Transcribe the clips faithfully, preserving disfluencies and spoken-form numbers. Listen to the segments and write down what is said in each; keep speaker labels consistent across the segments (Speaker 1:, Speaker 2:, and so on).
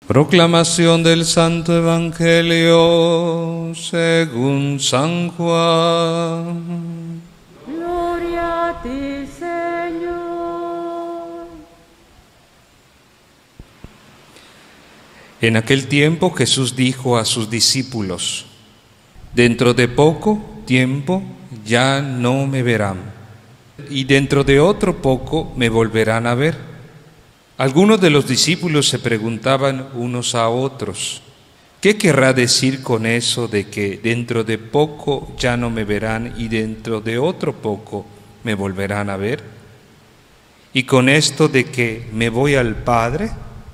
Speaker 1: Proclamación del Santo Evangelio según San Juan.
Speaker 2: Gloria a ti, Señor.
Speaker 1: En aquel tiempo Jesús dijo a sus discípulos: dentro de poco tiempo ya no me verán, y dentro de otro poco me volverán a ver. Algunos de los discípulos se preguntaban unos a otros: ¿qué querrá decir con eso de que dentro de poco ya no me verán y dentro de otro poco me volverán a ver? ¿Y con esto de que me voy al Padre?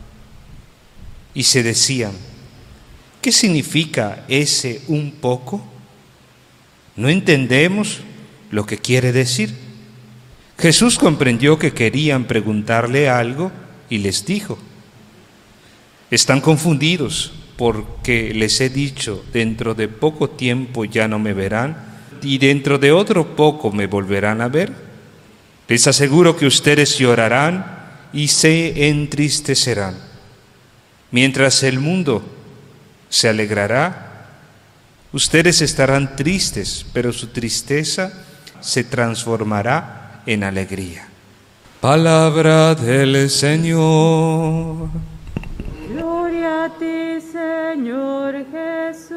Speaker 1: Y se decían: ¿qué significa ese un poco? No entendemos lo que quiere decir. Jesús comprendió que querían preguntarle algo y les dijo: están confundidos porque les he dicho, dentro de poco tiempo ya no me verán y dentro de otro poco me volverán a ver. Les aseguro que ustedes llorarán y se entristecerán, mientras el mundo se alegrará. Ustedes estarán tristes, pero su tristeza se transformará en alegría. Palabra del Señor.
Speaker 2: Gloria a ti, Señor Jesús.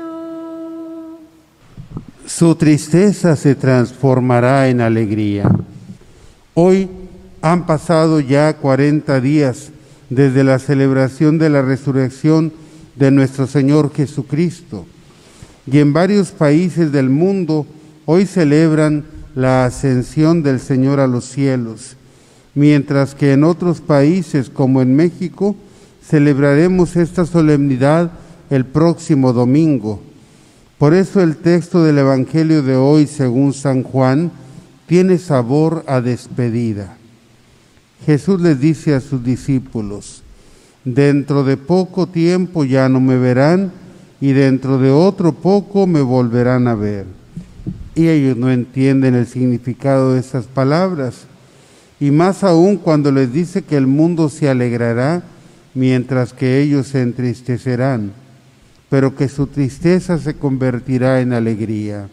Speaker 3: Su tristeza se transformará en alegría. Hoy han pasado ya cuarenta días desde la celebración de la resurrección de nuestro Señor Jesucristo, y en varios países del mundo hoy celebran la ascensión del Señor a los cielos, mientras que en otros países, como en México, celebraremos esta solemnidad el próximo domingo. Por eso el texto del Evangelio de hoy, según San Juan, tiene sabor a despedida. Jesús les dice a sus discípulos: dentro de poco tiempo ya no me verán y dentro de otro poco me volverán a ver. Y ellos no entienden el significado de esas palabras, y más aún cuando les dice que el mundo se alegrará mientras que ellos se entristecerán, pero que su tristeza se convertirá en alegría.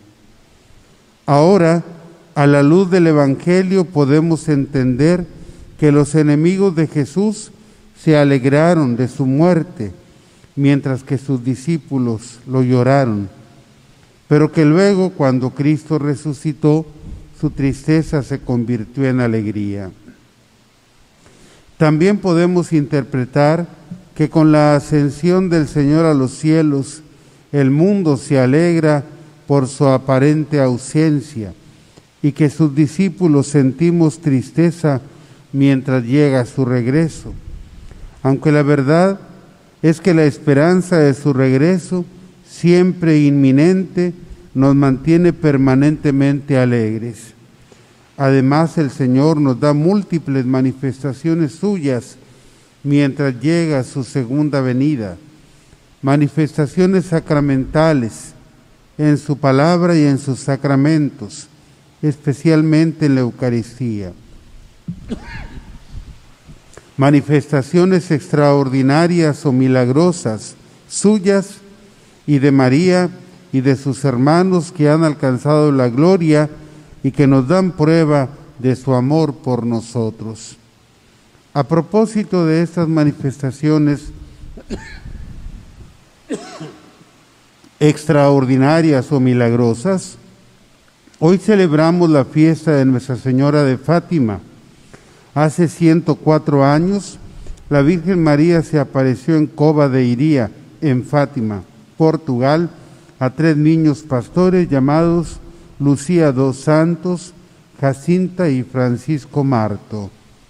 Speaker 3: Ahora, a la luz del Evangelio, podemos entender que los enemigos de Jesús se alegraron de su muerte, mientras que sus discípulos lo lloraron, pero que luego, cuando Cristo resucitó, su tristeza se convirtió en alegría. También podemos interpretar que con la ascensión del Señor a los cielos, el mundo se alegra por su aparente ausencia y que sus discípulos sentimos tristeza mientras llega su regreso, aunque la verdad es que la esperanza de su regreso, siempre inminente, nos mantiene permanentemente alegres. Además, el Señor nos da múltiples manifestaciones suyas mientras llega su segunda venida, manifestaciones sacramentales en su palabra y en sus sacramentos, especialmente en la Eucaristía. Manifestaciones extraordinarias o milagrosas suyas y de María y de sus hermanos que han alcanzado la gloria y que nos dan prueba de su amor por nosotros. A propósito de estas manifestaciones extraordinarias o milagrosas, hoy celebramos la fiesta de Nuestra Señora de Fátima. Hace ciento cuatro años, la Virgen María se apareció en Cova de Iría, en Fátima, Portugal, a tres niños pastores llamados Lucía dos Santos, Jacinta y Francisco Marto.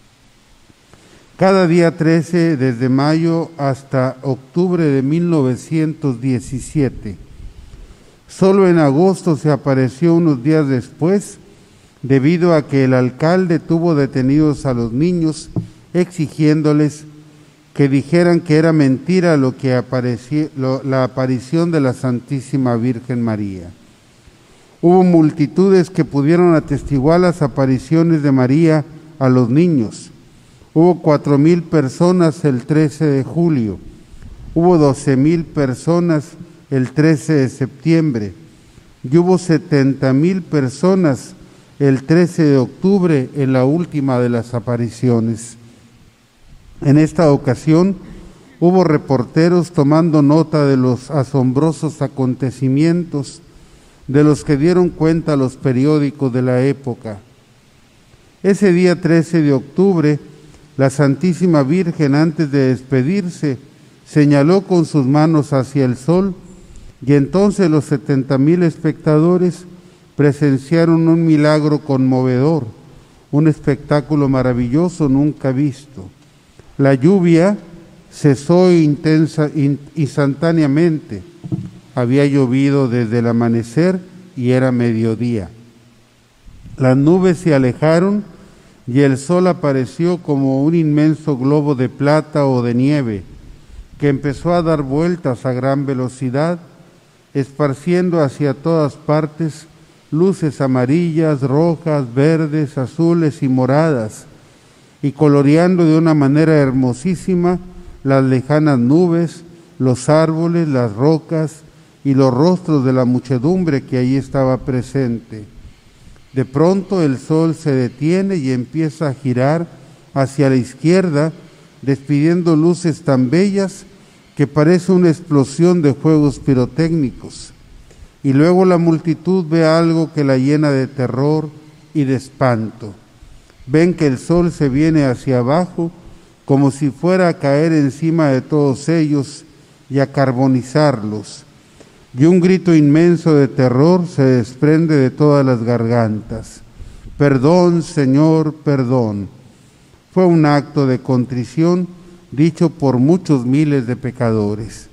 Speaker 3: Cada día trece, desde mayo hasta octubre de mil novecientos diecisiete. Solo en agosto se apareció unos días después, debido a que el alcalde tuvo detenidos a los niños, exigiéndoles que dijeran que era mentira lo que apareció, lo, la aparición de la Santísima Virgen María. Hubo multitudes que pudieron atestiguar las apariciones de María a los niños. Hubo cuatro mil personas el trece de julio. hubo doce mil personas el trece de septiembre y hubo setenta mil personas el trece de octubre en la última de las apariciones. En esta ocasión hubo reporteros tomando nota de los asombrosos acontecimientos de los que dieron cuenta los periódicos de la época. Ese día trece de octubre, la Santísima Virgen, antes de despedirse, señaló con sus manos hacia el sol, y entonces los setenta mil espectadores presenciaron un milagro conmovedor, un espectáculo maravilloso nunca visto. La lluvia cesó intensa, in, instantáneamente. Había llovido desde el amanecer y era mediodía. Las nubes se alejaron y el sol apareció como un inmenso globo de plata o de nieve que empezó a dar vueltas a gran velocidad, esparciendo hacia todas partes luces amarillas, rojas, verdes, azules y moradas, y coloreando de una manera hermosísima las lejanas nubes, los árboles, las rocas y los rostros de la muchedumbre que allí estaba presente. De pronto el sol se detiene y empieza a girar hacia la izquierda, despidiendo luces tan bellas que parece una explosión de fuegos pirotécnicos. Y luego la multitud ve algo que la llena de terror y de espanto. Ven que el sol se viene hacia abajo como si fuera a caer encima de todos ellos y a carbonizarlos. Y un grito inmenso de terror se desprende de todas las gargantas. Perdón, Señor, perdón. Fue un acto de contrición dicho por muchos miles de pecadores.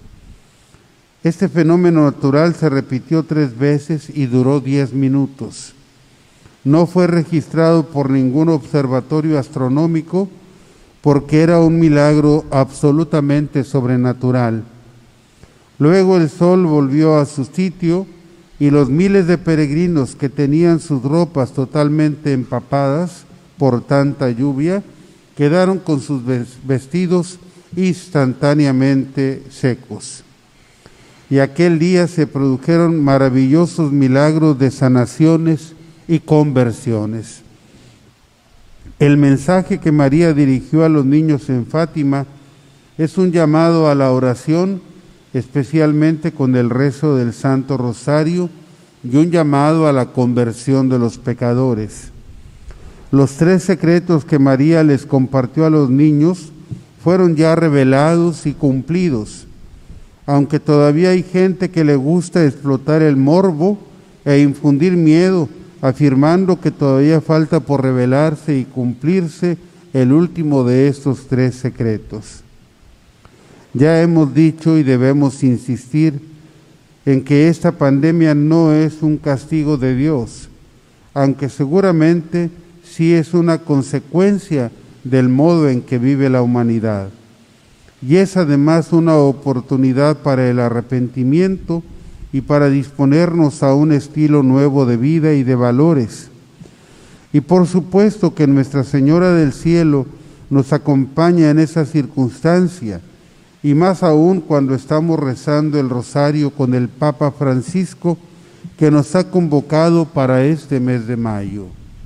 Speaker 3: Este fenómeno natural se repitió tres veces y duró diez minutos. No fue registrado por ningún observatorio astronómico porque era un milagro absolutamente sobrenatural. Luego el sol volvió a su sitio y los miles de peregrinos que tenían sus ropas totalmente empapadas por tanta lluvia quedaron con sus vestidos instantáneamente secos. Y aquel día se produjeron maravillosos milagros de sanaciones y conversiones. El mensaje que María dirigió a los niños en Fátima es un llamado a la oración, especialmente con el rezo del Santo Rosario, y un llamado a la conversión de los pecadores. Los tres secretos que María les compartió a los niños fueron ya revelados y cumplidos, aunque todavía hay gente que le gusta explotar el morbo e infundir miedo, afirmando que todavía falta por revelarse y cumplirse el último de estos tres secretos. Ya hemos dicho y debemos insistir en que esta pandemia no es un castigo de Dios, aunque seguramente sí es una consecuencia del modo en que vive la humanidad. Y es además una oportunidad para el arrepentimiento y para disponernos a un estilo nuevo de vida y de valores. Y por supuesto que Nuestra Señora del Cielo nos acompaña en esa circunstancia, y más aún cuando estamos rezando el rosario con el Papa Francisco, que nos ha convocado para este mes de mayo.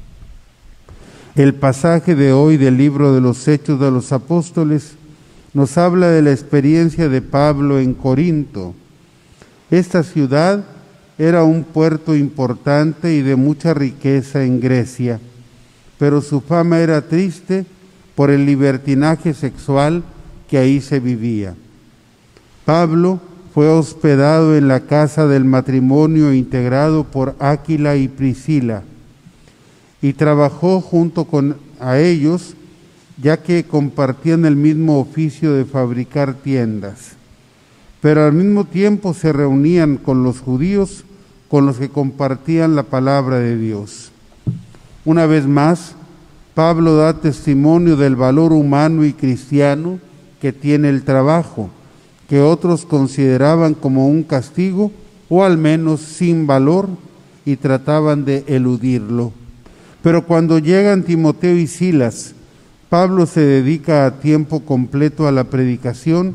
Speaker 3: El pasaje de hoy del libro de los Hechos de los Apóstoles nos habla de la experiencia de Pablo en Corinto. Esta ciudad era un puerto importante y de mucha riqueza en Grecia, pero su fama era triste por el libertinaje sexual que ahí se vivía. Pablo fue hospedado en la casa del matrimonio integrado por Áquila y Priscila y trabajó junto con a ellos, ya que compartían el mismo oficio de fabricar tiendas, pero al mismo tiempo se reunían con los judíos con los que compartían la palabra de Dios. Una vez más, Pablo da testimonio del valor humano y cristiano que tiene el trabajo, que otros consideraban como un castigo o al menos sin valor y trataban de eludirlo. Pero cuando llegan Timoteo y Silas, Pablo se dedica a tiempo completo a la predicación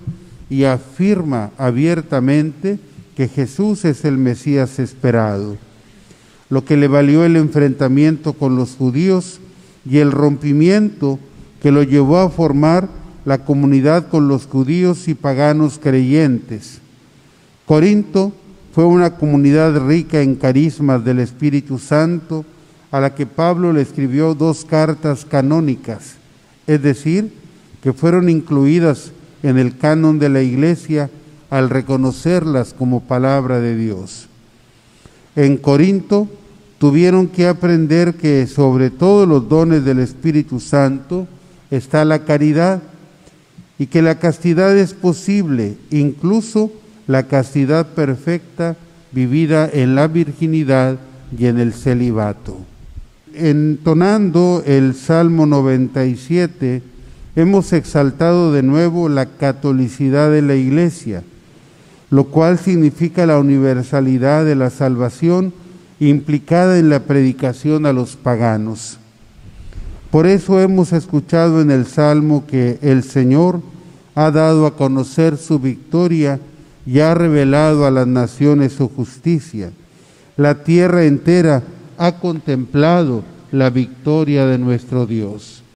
Speaker 3: y afirma abiertamente que Jesús es el Mesías esperado, lo que le valió el enfrentamiento con los judíos y el rompimiento que lo llevó a formar la comunidad con los judíos y paganos creyentes. Corinto fue una comunidad rica en carismas del Espíritu Santo, a la que Pablo le escribió dos cartas canónicas, es decir, que fueron incluidas en el canon de la Iglesia al reconocerlas como palabra de Dios. En Corinto tuvieron que aprender que sobre todos los dones del Espíritu Santo está la caridad, y que la castidad es posible, incluso la castidad perfecta vivida en la virginidad y en el celibato. Entonando el Salmo noventa y siete, hemos exaltado de nuevo la catolicidad de la Iglesia, lo cual significa la universalidad de la salvación implicada en la predicación a los paganos. Por eso hemos escuchado en el Salmo que el Señor ha dado a conocer su victoria y ha revelado a las naciones su justicia. La tierra entera ha contemplado la victoria de nuestro Dios.